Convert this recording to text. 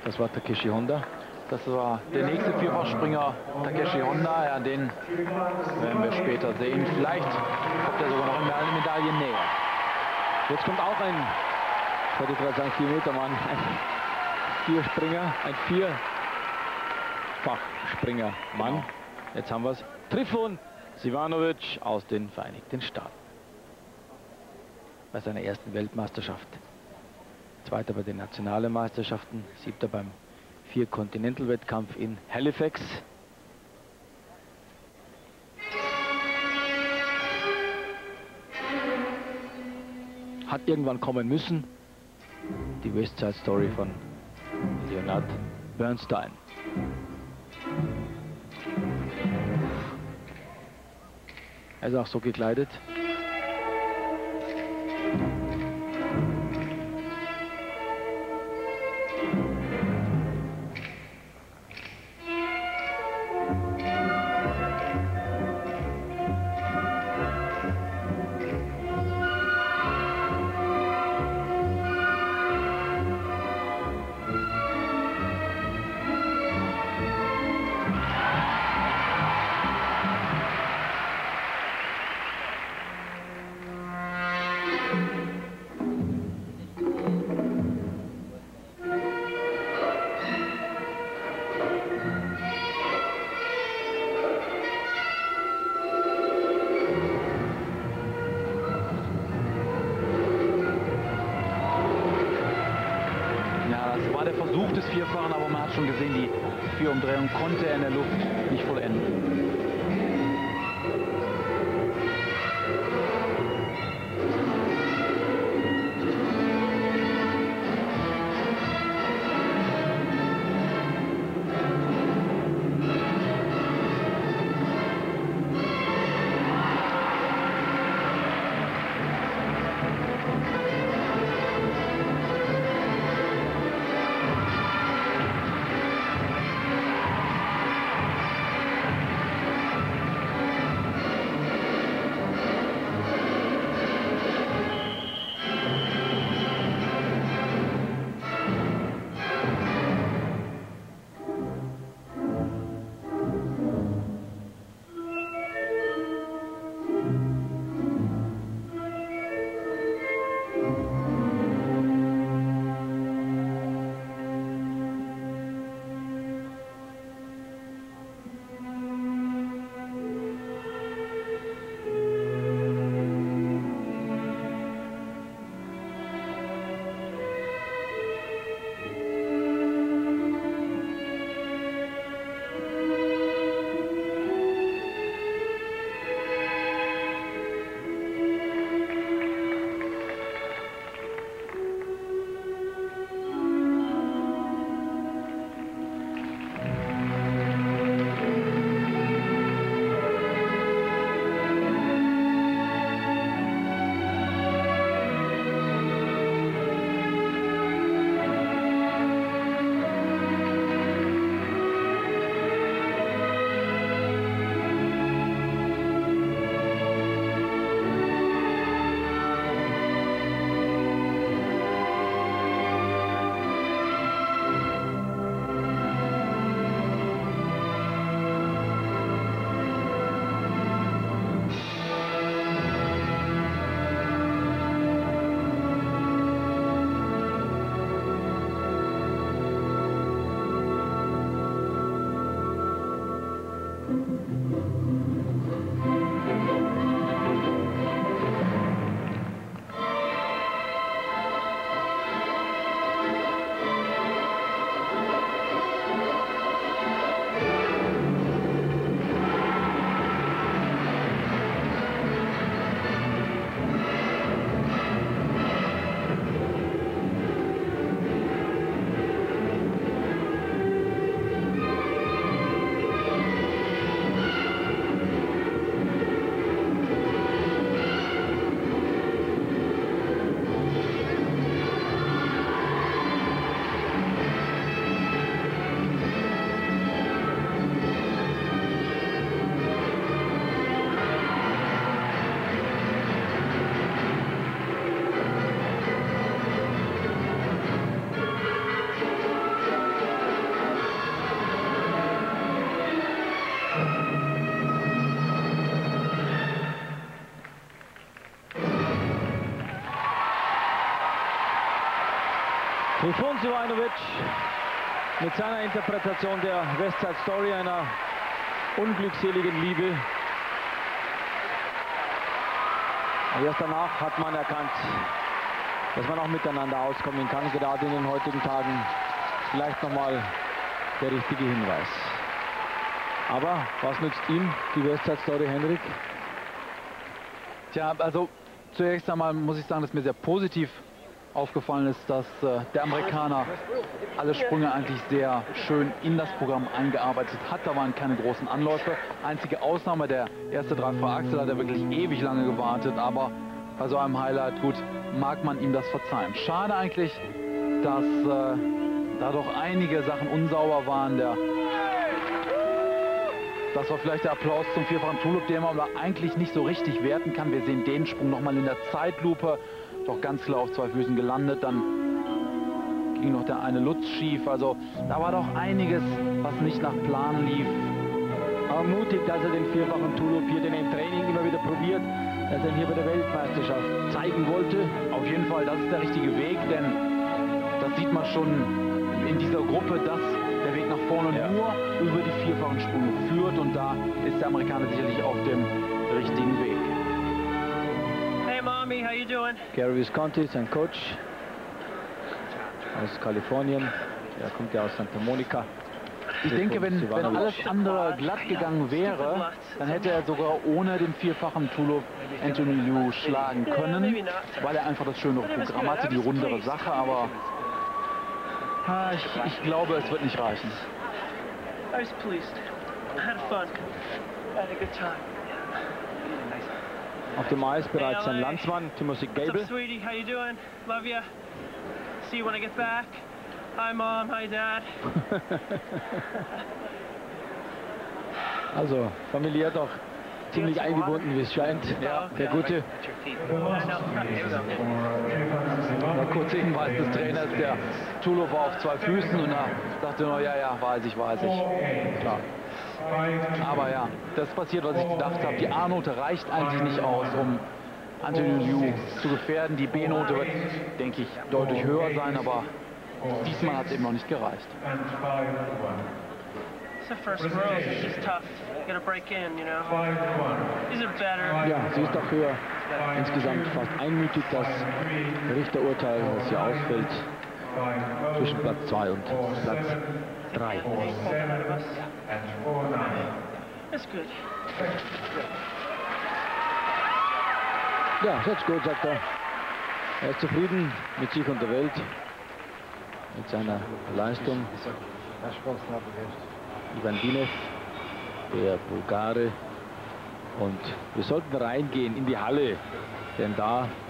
Das war Takeshi Honda. Das war der nächste Vierfachspringer, Takeshi Honda. Ja, den werden wir später sehen. Vielleicht kommt er sogar noch in eine Medaille näher. Jetzt kommt auch ein, ich wollte gerade sagen 4-Meter-Mann, ein Vierspringer, ein Vierfachspringer-Mann. Jetzt haben wir es. Trifon Sivanovic aus den Vereinigten Staaten. Bei seiner ersten Weltmeisterschaft. Zweiter bei den nationalen Meisterschaften, siebter beim Vier-Continental-Wettkampf in Halifax. Hat irgendwann kommen müssen. Die West Side Story von Leonard Bernstein. Er ist auch so gekleidet. Vierfachen, aber man hat schon gesehen, die Vierumdrehung konnte er in der Luft nicht vollenden. Trifon Sivanovic mit seiner Interpretation der West Side Story, einer unglückseligen Liebe. Und erst danach hat man erkannt, dass man auch miteinander auskommen kann, gerade in den heutigen Tagen. Vielleicht nochmal der richtige Hinweis. Aber was nützt ihm die West Side Story, Henrik? Tja, also zuerst einmal muss ich sagen, dass mir sehr positiv aufgefallen ist, dass der Amerikaner alle Sprünge eigentlich sehr schön in das Programm eingearbeitet hat. Da waren keine großen Anläufe. Einzige Ausnahme, der erste dreifach Axel hat er wirklich ewig lange gewartet, aber bei so einem Highlight, gut, mag man ihm das verzeihen. Schade eigentlich, dass da doch einige Sachen unsauber waren. Das war vielleicht der Applaus zum vierfachen Tulip, den man aber eigentlich nicht so richtig werten kann. Wir sehen den Sprung nochmal in der Zeitlupe. Doch ganz klar auf zwei Füßen gelandet. Dann ging noch der eine Lutz schief. Also da war doch einiges, was nicht nach Plan lief. Aber mutig, dass er den vierfachen Tulip hier, den er im Training immer wieder probiert, dass er ihn hier bei der Weltmeisterschaft zeigen wollte. Auf jeden Fall, das ist der richtige Weg, denn das sieht man schon in dieser Gruppe, dass der Weg nach vorne nur über die vierfachen Sprünge führt, und da ist der Amerikaner sicherlich auf dem richtigen Weg. Hey Mommy, how you doing? Gary Visconti, sein Coach aus Kalifornien. Er kommt ja aus Santa Monica. Ich denke, wenn alles andere glatt gegangen wäre, dann hätte er sogar ohne den vierfachen Tulip Anthony Liu schlagen können, weil er einfach das schönere Programm hatte, die rundere Sache, aber ich glaube, es wird nicht reichen. I was pleased. I had fun. I had a good time. Auf dem Eis bereits sein Landsmann, Timothy What's Gable. up, sweetie? How you doing? Love ya. See you when I get back. Hi, Mom. Hi, Dad. Also familiär doch ziemlich eingebunden, wie es scheint. Ja, der Gute. Der kurze Hinweis des Trainers, der Tulip war auf zwei Füßen, und er sagte nur, ja, weiß ich. Klar. Aber ja, das passiert, was ich gedacht habe. Die A-Note reicht eigentlich nicht aus, um Anthony Liu zu gefährden. Die B-Note wird, denke ich, deutlich höher sein, aber diesmal hat es eben noch nicht gereicht. It's the first row. It's just tough. You gotta break in, you know. These are better. Ja, sie ist dafür insgesamt fast einmütig, das Richterurteil, das hier ausfällt zwischen Platz 2 und Platz 3. That's good. Ja, that's gut, sagt er. Er ist zufrieden mit sich und der Welt, mit seiner Leistung. Ivan Dinev, der Bulgare. Und wir sollten reingehen in die Halle, denn da